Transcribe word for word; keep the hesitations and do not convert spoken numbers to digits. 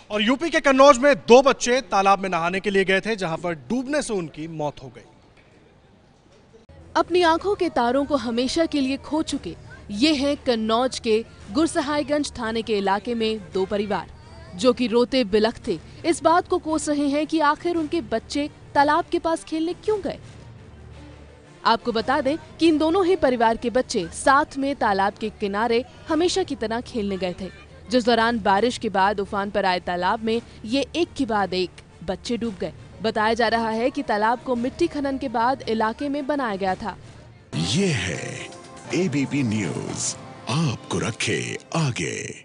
और यूपी के कन्नौज में दो बच्चे तालाब में नहाने के लिए गए थे, जहां पर डूबने से उनकी मौत हो गई। अपनी आंखों के तारों को हमेशा के लिए खो चुके ये हैं कन्नौज के गुरसहायगंज थाने के इलाके में दो परिवार, जो कि रोते बिलखते इस बात को कोस रहे हैं कि आखिर उनके बच्चे तालाब के पास खेलने क्यों गए। आपको बता दें कि इन दोनों ही परिवार के बच्चे साथ में तालाब के किनारे हमेशा की तरह खेलने गए थे, जिस दौरान बारिश के बाद उफान पर आए तालाब में ये एक के बाद एक बच्चे डूब गए। बताया जा रहा है कि तालाब को मिट्टी खनन के बाद इलाके में बनाया गया था। ये है एबीपी न्यूज़, आपको रखे आगे।